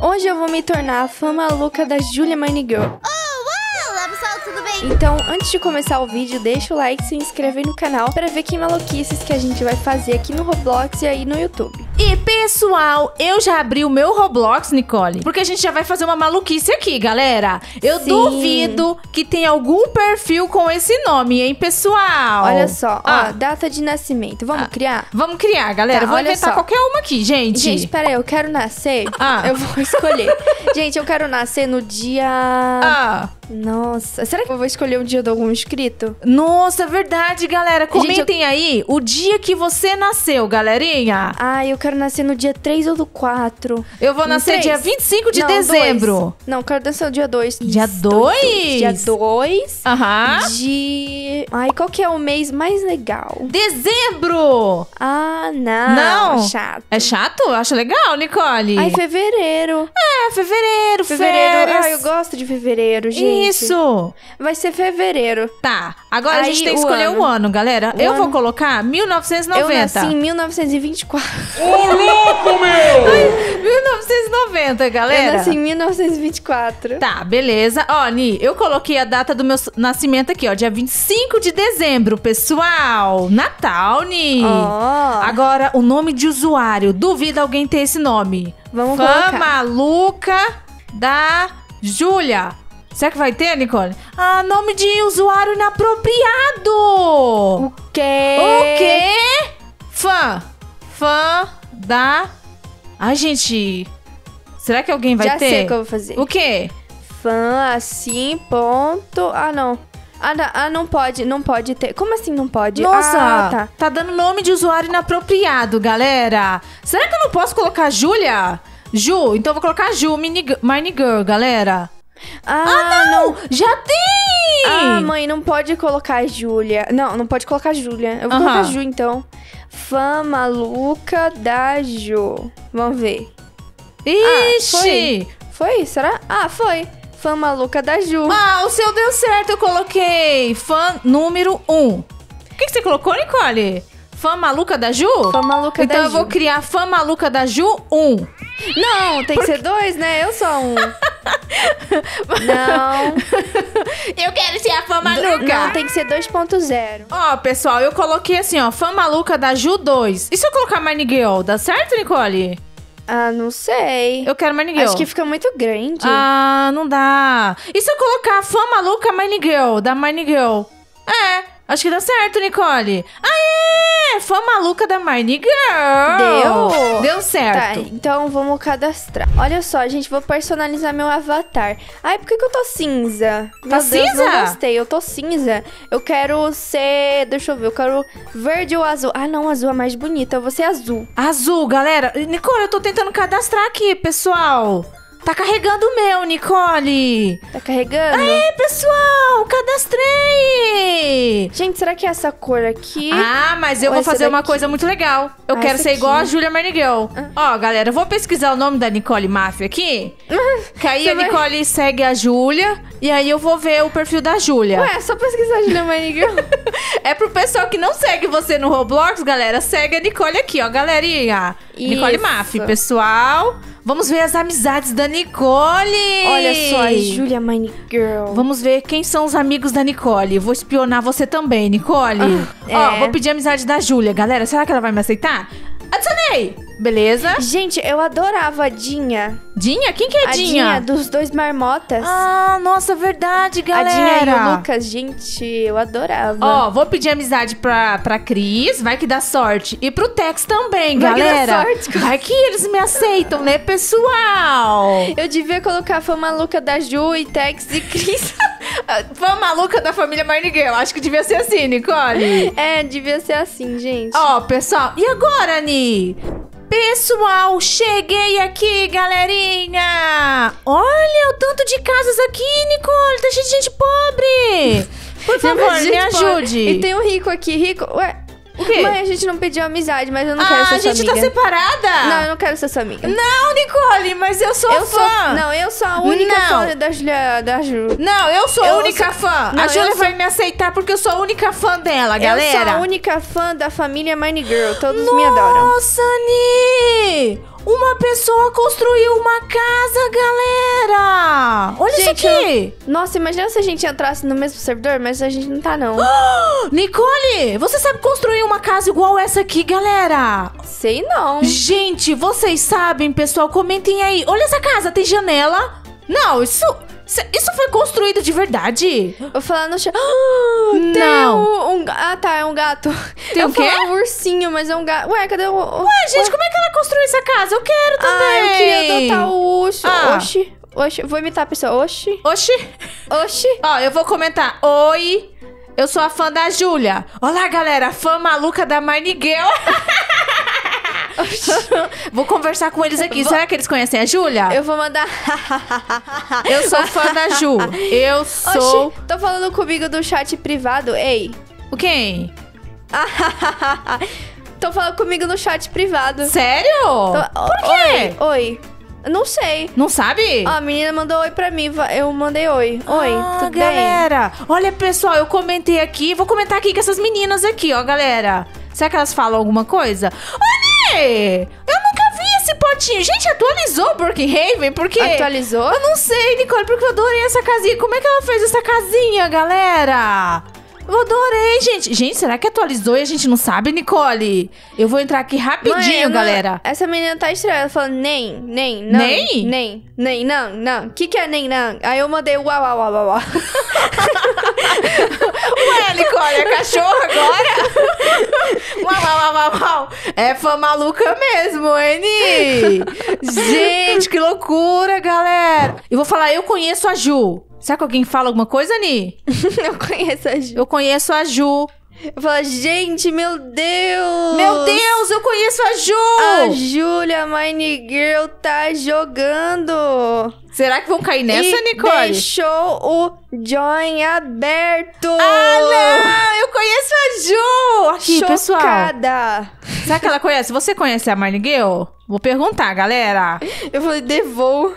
Hoje eu vou me tornar a fã maluca da Julia Mine Girl. Olá pessoal, tudo bem? Então, antes de começar o vídeo, deixa o like e se inscreve no canal para ver que maluquices que a gente vai fazer aqui no Roblox e aí no YouTube. E pessoal, eu já abri o meu Roblox, Nicole, porque a gente já vai fazer uma maluquice aqui, galera. Eu Sim. duvido que tenha algum perfil com esse nome, hein, pessoal? Olha só, ó, data de nascimento. Vamos criar? Vamos criar, galera. Tá, Vou olha inventar só. qualquer uma aqui, gente. Gente, pera aí, eu quero nascer. Eu vou escolher. Gente, eu quero nascer no dia... Nossa, será que eu vou escolher um dia de algum inscrito? Nossa, verdade, galera. Comentem aí o dia que você nasceu, galerinha. Eu quero nascer no dia 3 ou do 4. Eu vou nascer dia 25 de dezembro. 2. Não, eu quero nascer no dia 2. Dia 2? Dia 2 Aham. de... Qual que é o mês mais legal? Dezembro! Não. Chato. É chato? Acho legal, Nicole. Fevereiro. Fevereiro. Eu gosto de fevereiro, gente. Isso. Vai ser fevereiro. Tá. Agora a gente tem que escolher um ano, galera. Eu vou colocar 1990. Eu nasci em 1924. Ô, louco, meu! 1990, galera. Eu nasci em 1924. Tá, beleza. Ó, Ni, eu coloquei a data do meu nascimento aqui, ó. Dia 25 de dezembro, pessoal. Natal, Ni. Agora, o nome de usuário. Duvido alguém ter esse nome. Vamos Fã colocar. maluca da Júlia. Será que vai ter, Nicole? Nome de usuário inapropriado. O quê? O quê? Fã da... Ai, gente... Será que alguém vai ter? Já sei o que eu vou fazer. O quê? Fã assim, ponto... não. Não pode ter. Como assim não pode? Nossa, tá dando nome de usuário inapropriado, galera. Será que eu não posso colocar Júlia? Ju, então eu vou colocar Ju Mine Girl, galera. Não! Já tem! Mãe, não pode colocar Júlia. Não pode colocar Júlia. Eu vou colocar Ju, então. Fã maluca da Ju. Vamos ver. Ixi! Foi? Será? Foi. Fã maluca da Ju. O seu deu certo, eu coloquei fã número 1. O que você colocou, Nicole? Fã maluca da Ju? Fã maluca da Ju. Então eu vou criar fã maluca da Ju 1. Não, tem que ser 2, né? Eu sou 1. Não. Eu quero ser a fã maluca. Não, tem que ser 2.0. Ó, pessoal, eu coloquei assim, ó, fã maluca da Ju 2. E se eu colocar Mine Girl, dá certo, Nicole? Não sei. Eu quero Mine Girl. Acho que fica muito grande. Não dá. E se eu colocar fã maluca Mine Girl, da Mine Girl? Acho que dá certo, Nicole. Fã maluca da Mine Girl. Deu certo. Tá, então vamos cadastrar. Olha só, gente, vou personalizar meu avatar. Por que eu tô cinza? Tá Meu Deus, cinza? não gostei, eu tô cinza. Eu quero ser... Deixa eu ver, eu quero verde ou azul. Não, azul é mais bonita, eu vou ser azul. Azul, galera. Nicole, eu tô tentando cadastrar aqui, pessoal. Tá carregando o meu, Nicole. Tá carregando? Pessoal, cadastrei. Gente, será que é essa cor aqui? Mas eu Ou vou essa fazer uma daqui? coisa muito legal. Eu quero essa ser igual aqui? a Julia Mine Girl. Ó, galera, eu vou pesquisar o nome da Nicole Mafia aqui. Que aí a Nicole segue a Júlia. E aí eu vou ver o perfil da Júlia. Só pesquisar Julia Mine Girl. É pro pessoal que não segue você no Roblox, galera, segue a Nicole aqui, ó, galerinha. Nicole Mafia, pessoal. Vamos ver as amizades da Nicole. Olha só, a Julia Mine Girl. Vamos ver quem são os amigos da Nicole. Vou espionar você também, Nicole. Ó, vou pedir a amizade da Júlia. Galera, será que ela vai me aceitar? Adicionei! Beleza? Gente, eu adorava a Dinha. Dinha? Quem que é A Dinha? Dinha dos 2 marmotas. Nossa, verdade, A galera. Dinha e o Lucas, gente, eu adorava. Ó, vou pedir amizade pra Cris, vai que dá sorte. E pro Tex também, Vai que dá galera. sorte. Vai que eles me aceitam, né, pessoal? Eu devia colocar a fã maluca da Ju e Tex e Cris. Fã maluca da família Mine Girl. Acho que devia ser assim, Nicole. Devia ser assim, gente. Ó, pessoal, e agora, Ni? Pessoal, cheguei aqui, galerinha! Olha o tanto de casas aqui, Nicole! Tá cheio de gente pobre! Por favor, me ajude! E tem um rico aqui, rico... O quê? Mãe, a gente não pediu amizade, mas eu não quero ser sua a gente amiga. tá separada? Não, eu não quero ser sua amiga. Não, Nicole, mas eu sou fã. Não, eu sou a única fã da Julia, da Ju. Não, eu sou a única fã. Não, a Júlia eu vai me aceitar porque eu sou a única fã dela, galera. Eu sou a única fã da família Mine Girl. Todos me adoram. Nossa, Ni! Uma pessoa construiu uma casa gente aqui? Nossa, imagina se a gente entrasse no mesmo servidor, mas a gente não tá, não. Nicole, você sabe construir uma casa igual essa aqui, galera? Sei não. Gente, vocês sabem, pessoal? Comentem aí. Olha essa casa, tem janela. Não, isso foi construído de verdade? Eu vou falar no chão. Não. Ah, tá, é um gato. Tem o quê? Eu ia falar um ursinho, mas é um gato. Ué, cadê o... Ué, gente, como é que ela construiu essa casa? Eu quero também. Ah, eu queria adotar o urso. Ah. Oxi. Vou imitar a pessoa. Oxi. Oxi. Ó, eu vou comentar. Oi, eu sou a fã da Júlia. Olá, galera, a fã maluca da Marniguel. Vou conversar com eles aqui. Será que eles conhecem a Júlia? Eu vou mandar... Eu sou fã da Ju. Eu sou... Oxi, tô falando comigo do chat privado. Ei. O quem? Tô falando comigo no chat privado. Sério? Por quê? Oi. Não sei. Não sabe? Ó, a menina mandou oi pra mim. Eu mandei oi. Oi, tudo galera. Olha, pessoal, eu comentei aqui. Vou comentar aqui com essas meninas aqui, ó, galera. Será que elas falam alguma coisa? Olha! Eu nunca vi esse potinho. Gente, atualizou o Brookhaven? Por quê? Atualizou? Eu não sei, Nicole, porque eu adorei essa casinha. Como é que ela fez essa casinha, galera? Eu adorei, gente. Gente, será que atualizou e a gente não sabe, Nicole? Eu vou entrar aqui rapidinho, galera. Essa menina tá estranha. Ela falou nem, não. Nem? Nem, não. O que é nem, não? Aí eu mandei uau. Ué, Nicole, é cachorro agora? Uau. É fã maluca mesmo, hein? Gente, que loucura, galera. Eu vou falar, eu conheço a Ju. Será que alguém fala alguma coisa, Ni? Eu conheço a Ju. Eu conheço a Ju. Eu falo, gente, meu Deus! Meu Deus, eu conheço a Ju! A Júlia Minigirl tá jogando! Será que vão cair nessa, Nicole? Deixou o join aberto! Ah, não! Eu conheço a Ju! Aqui, chocada! Pessoal. Será que ela conhece? Você conhece a Marniguel? Vou perguntar, galera. Eu falei, Devou,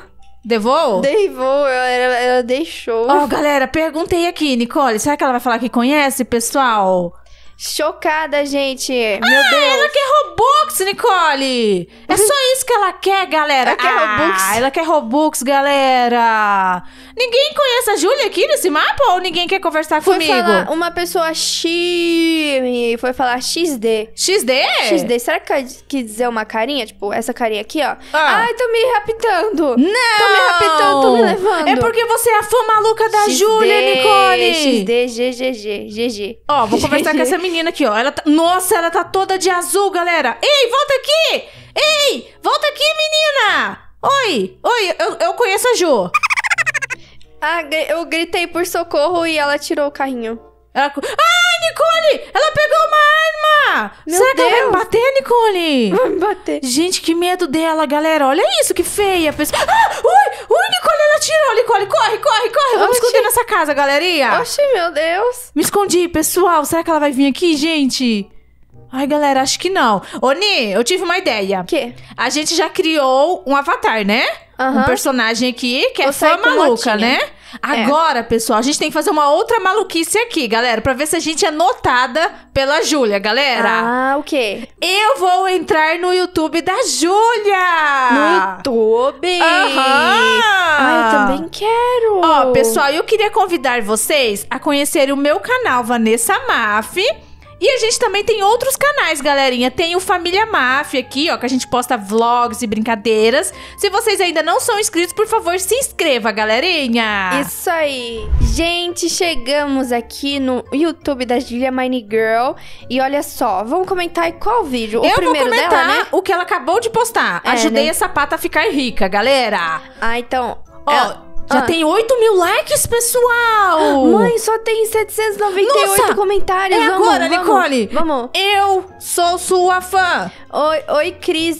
ela deixou. Ó, galera, perguntei aqui, Nicole. Será que ela vai falar que conhece, pessoal? Chocada, gente. Meu Deus. Ela quer Robux, Nicole. É só isso que ela quer, galera. Ela quer Robux. Ela quer Robux, galera. Ninguém conhece a Júlia aqui nesse mapa ou ninguém quer conversar comigo? Falar uma pessoa foi falar XD. XD? Será que quis dizer uma carinha? Tipo, essa carinha aqui, ó. Ah. Ai, tô me raptando. Não! Tô me raptando, tô me levando. É porque você é a fã maluca da Júlia, Nicole. XD, GG. Ó, vou conversar com essa menina aqui, ó. Nossa, ela tá toda de azul, galera. Ei, volta aqui! Ei, volta aqui, menina! Oi, eu conheço a Ju. Ah, eu gritei por socorro e ela tirou o carrinho. Ai, Nicole! Ela pegou uma arma! Será que ela vai me bater, Nicole? Vai me bater. Gente, que medo dela, galera. Olha isso, que feia. Ui, Nicole, ela tirou. Nicole, corre. Vamos esconder nessa casa, galerinha. Oxi, meu Deus. Me escondi, pessoal. Será que ela vai vir aqui, gente? Ai, galera, acho que não. Ô, Ni, eu tive uma ideia. O quê? A gente já criou um avatar, né? Um personagem aqui que é fã maluca, né? Agora, pessoal, a gente tem que fazer uma outra maluquice aqui, galera, pra ver se a gente é notada pela Júlia, galera. Ah, o quê? Eu vou entrar no YouTube da Júlia! No YouTube? Ah, eu também quero! Ó, pessoal, eu queria convidar vocês a conhecerem o meu canal, Vanessa Maf. E a gente também tem outros canais, galerinha. Tem o Família Máfia aqui, ó, que a gente posta vlogs e brincadeiras. Se vocês ainda não são inscritos, por favor, se inscreva, galerinha. Isso aí. Gente, chegamos aqui no YouTube da Júlia Minigirl. E olha só, vamos comentar qual vídeo? O primeiro vou comentar dela, né? o que ela acabou de postar. Ajudei essa pata a ficar rica, galera. Ah, então... Ó... Já tem 8.000 likes, pessoal! Mãe, só tem 798 comentários. Vamos, agora, Nicole. Vamos. Eu sou sua fã. Oi, Cris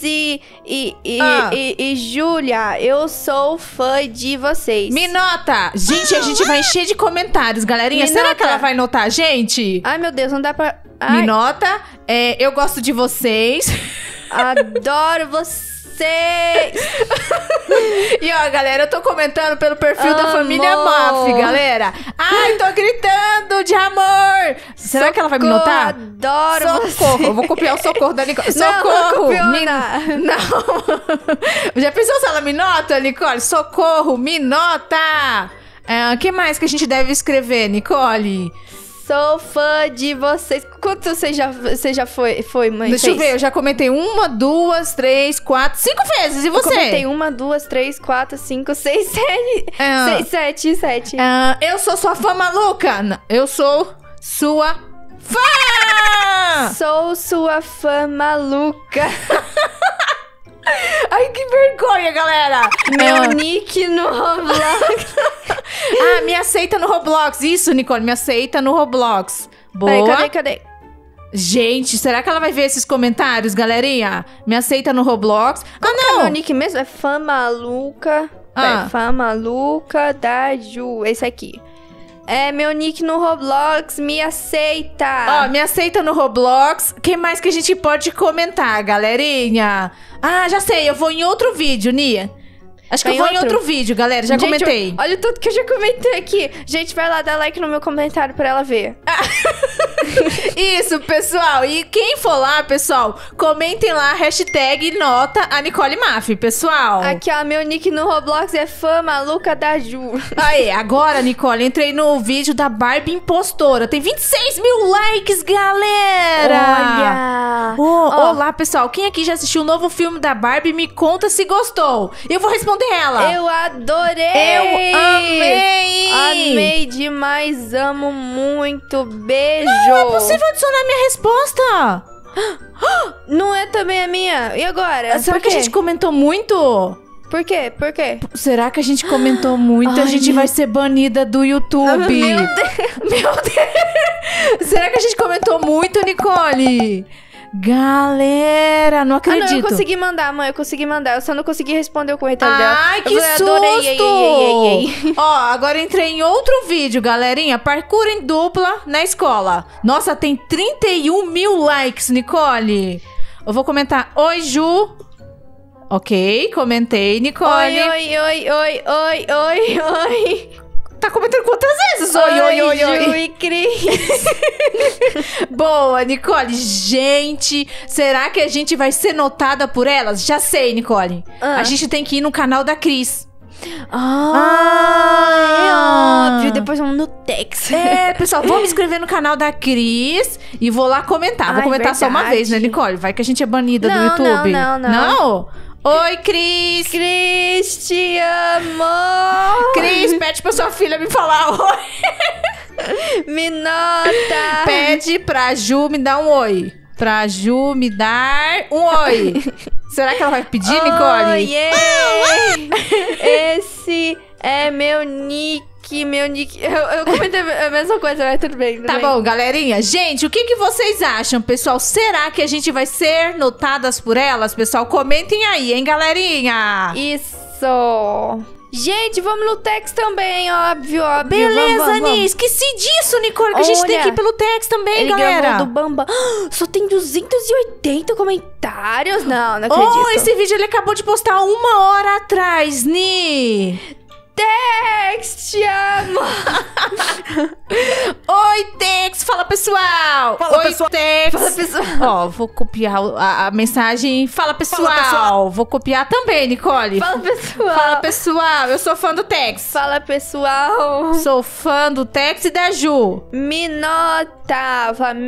e Júlia. Eu sou fã de vocês. Me nota. Gente, a gente vai encher de comentários, galerinha. Será que ela vai notar a gente? Ai, meu Deus, não dá pra... Me nota. Eu gosto de vocês. Adoro vocês. E ó, galera, eu tô comentando pelo perfil da Família Maf, galera. Ai, tô gritando de amor. Será que ela vai me notar? Adoro Socorro. Eu vou copiar o socorro da Nicole. Socorro. Não. Já pensou se ela me nota, Nicole? Socorro, me nota. O que mais que a gente deve escrever, Nicole? Sou fã de vocês. Quantos você já foi, mãe? Deixa eu ver, eu já comentei 1, 2, 3, 4, 5 vezes. E você? Eu comentei 1, 2, 3, 4, 5, 6, 7. 7. Eu sou sua fã maluca. Eu sou sua fã! Sou sua fã maluca. Ai, que vergonha, galera. Meu nick no Roblox. Me aceita no Roblox. Isso, Nicole, me aceita no Roblox. Boa. Peraí, cadê? Gente, será que ela vai ver esses comentários, galerinha? Me aceita no Roblox. Qual não. É meu nick mesmo? É fã maluca. Fã maluca da Ju. Esse aqui. É meu nick no Roblox, me aceita. Me aceita no Roblox. Quem mais que a gente pode comentar, galerinha? Já sei, eu vou em outro vídeo, Nia. Acho que eu vou em outro vídeo, galera. Já comentei. Olha tudo que eu já comentei aqui. Gente, vai lá dar like no meu comentário pra ela ver. Isso, pessoal. E quem for lá, pessoal, comentem lá, hashtag nota a Nicole Maff, pessoal. Aqui, ó, meu nick no Roblox é fã maluca da Ju. Aí, agora, Nicole, entrei no vídeo da Barbie Impostora. Tem 26 mil likes, galera. Olha. Olá, pessoal. Quem aqui já assistiu o novo filme da Barbie, me conta se gostou. Eu vou responder ela. Eu adorei. Eu amei. Amei demais, amo muito. Beijo. Não é possível adicionar minha resposta. Não é também a minha. E agora? Será que a gente comentou muito? Por quê? Por quê? Será que a gente comentou muito? A gente vai ser banida do YouTube. Meu Deus. Meu Deus. Será que a gente comentou muito, Nicole? Galera, não acredito. Não, eu consegui mandar, mãe. Eu consegui mandar. Eu só não consegui responder o comentário dela. Ai, que susto! Adorei. Agora entrei em outro vídeo, galerinha. Parkour em dupla na escola. Nossa, tem 31 mil likes, Nicole. Eu vou comentar. Oi, Ju. Ok, comentei, Nicole. Oi. Tá comentando quantas vezes? Oi. Ju e Cris. Boa, Nicole. Gente, será que a gente vai ser notada por elas? Já sei, Nicole. A gente tem que ir no canal da Cris. É óbvio. Depois vamos no Tex. Pessoal, vou me inscrever no canal da Cris e vou lá comentar. Vou comentar só uma vez, né, Nicole? Vai que a gente é banida do YouTube. Não. Oi, Cris. Cris, te amo. Cris, pede pra sua filha me falar oi. Me nota. Pede pra Ju me dar um oi. Pra Ju me dar um oi. Será que ela vai pedir, Nicole? Oiê. Esse é meu nick. Eu comentei a mesma coisa, mas tudo bem. Tá bom, galerinha. Gente, o que vocês acham, pessoal? Será que a gente vai ser notadas por elas, pessoal? Comentem aí, hein, galerinha? Isso. Gente, vamos no Tex também, óbvio. Beleza, vamos. Anis. Esqueci disso, Nicole, que a gente tem que ir pelo Tex também, galera. Gravou do Bamba. Só tem 280 comentários. Não acredito. Esse vídeo ele acabou de postar 1 hora atrás, Ni. Tex, te amo. Oi, Tex. Fala, pessoal. Pessoal. Tex. Fala, pessoal. Vou copiar a mensagem. Fala, pessoal. Vou copiar também, Nicole. Fala, pessoal. Fala, pessoal. Eu sou fã do Tex. Fala, pessoal. Sou fã do Tex e da Ju. Me nota.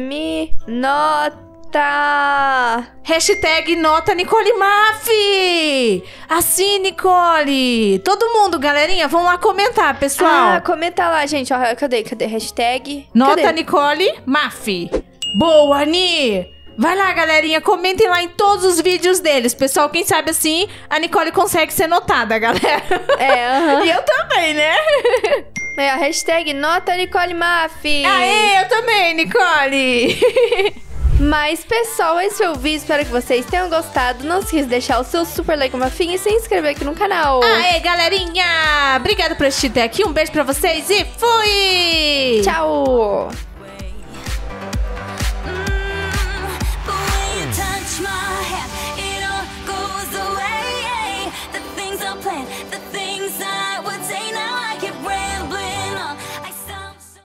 Hashtag nota Nicole Maff. Assim, Nicole. Todo mundo, galerinha, vão lá comentar, pessoal. Comenta lá, gente. Ó, cadê? Hashtag nota Nicole Maff. Boa, Ni. Vai lá, galerinha, comentem lá em todos os vídeos deles. Pessoal, quem sabe assim, a Nicole consegue ser notada, galera. E eu também, né? A hashtag nota Nicole Maff. Aê, eu também, Nicole. Mas, pessoal, esse foi o vídeo. Espero que vocês tenham gostado. Não se esqueça de deixar o seu super like mafinho e se inscrever aqui no canal. Aê, galerinha. Obrigada por assistir até aqui. Um beijo pra vocês e fui! Tchau!